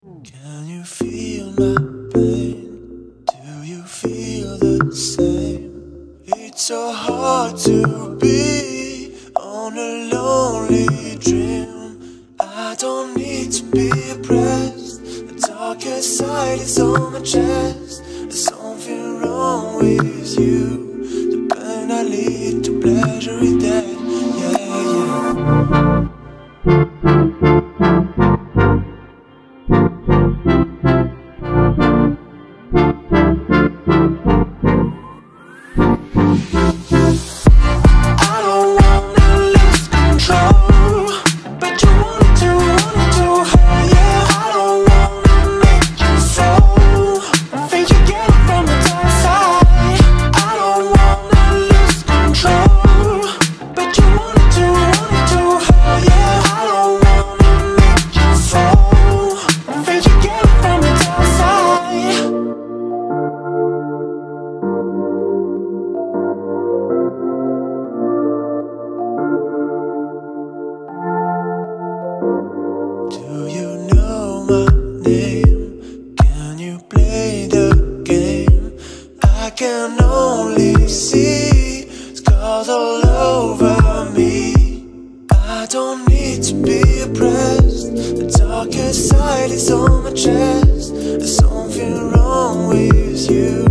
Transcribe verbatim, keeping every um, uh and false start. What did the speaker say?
Can you feel my pain? Do you feel the same? It's so hard to be on a lonely dream. I don't need to be oppressed. The darkest side is on my chest. There's something wrong with you. The pain I lead to pleasure is dead. Yeah, yeah. Do you know my name? Can you play the game? I can only see scars all over me. I don't need to be oppressed. The darkest side is on my chest. There's something wrong with you.